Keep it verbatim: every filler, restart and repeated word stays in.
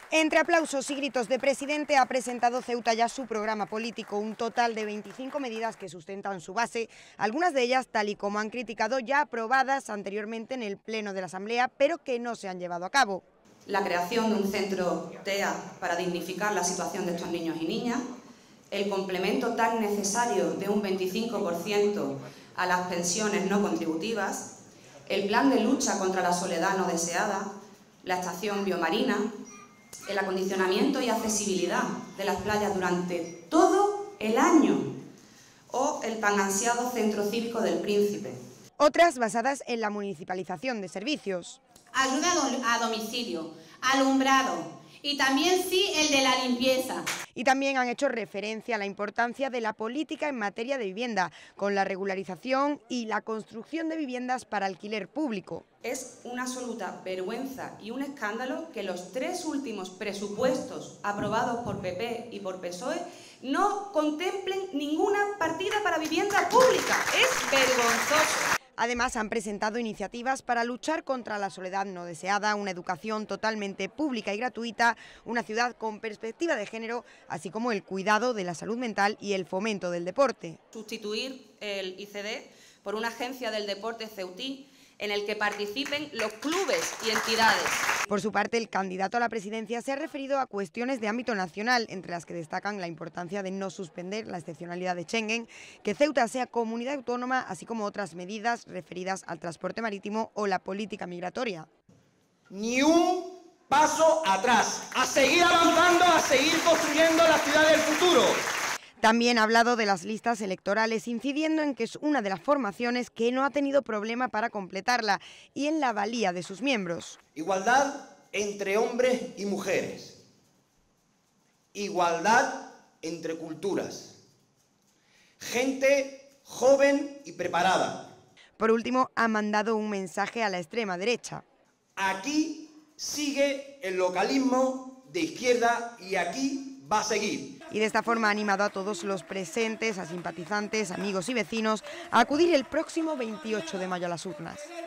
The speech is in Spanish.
Entre aplausos y gritos de presidente ha presentado Ceuta ya su programa político, un total de veinticinco medidas que sustentan su base, algunas de ellas, tal y como han criticado, ya aprobadas anteriormente en el Pleno de la Asamblea, pero que no se han llevado a cabo. La creación de un centro T E A para dignificar la situación de estos niños y niñas, el complemento tan necesario de un veinticinco por ciento a las pensiones no contributivas, el plan de lucha contra la soledad no deseada, la estación biomarina, el acondicionamiento y accesibilidad de las playas durante todo el año o el tan ansiado Centro Cívico del Príncipe. Otras basadas en la municipalización de servicios. Ayuda a domicilio, alumbrado y también sí el de la limpieza. Y también han hecho referencia a la importancia de la política en materia de vivienda, con la regularización y la construcción de viviendas para alquiler público. Es una absoluta vergüenza y un escándalo que los tres últimos presupuestos aprobados por P P y por P S O E no contemplen ninguna partida para vivienda pública. Es vergonzoso. Además, han presentado iniciativas para luchar contra la soledad no deseada, una educación totalmente pública y gratuita, una ciudad con perspectiva de género, así como el cuidado de la salud mental y el fomento del deporte. Sustituir el I C D por una agencia del deporte ceutí en el que participen los clubes y entidades. Por su parte, el candidato a la presidencia se ha referido a cuestiones de ámbito nacional, entre las que destacan la importancia de no suspender la excepcionalidad de Schengen, que Ceuta sea comunidad autónoma, así como otras medidas referidas al transporte marítimo o la política migratoria. Ni un paso atrás, a seguir avanzando, a seguir construyendo la ciudad del futuro. También ha hablado de las listas electorales, incidiendo en que es una de las formaciones que no ha tenido problema para completarla y en la valía de sus miembros. Igualdad entre hombres y mujeres. Igualdad entre culturas. Gente joven y preparada. Por último, ha mandado un mensaje a la extrema derecha. Aquí sigue el localismo de izquierda y aquí va a seguir. Y de esta forma ha animado a todos los presentes, a simpatizantes, amigos y vecinos, a acudir el próximo veintiocho de mayo a las urnas.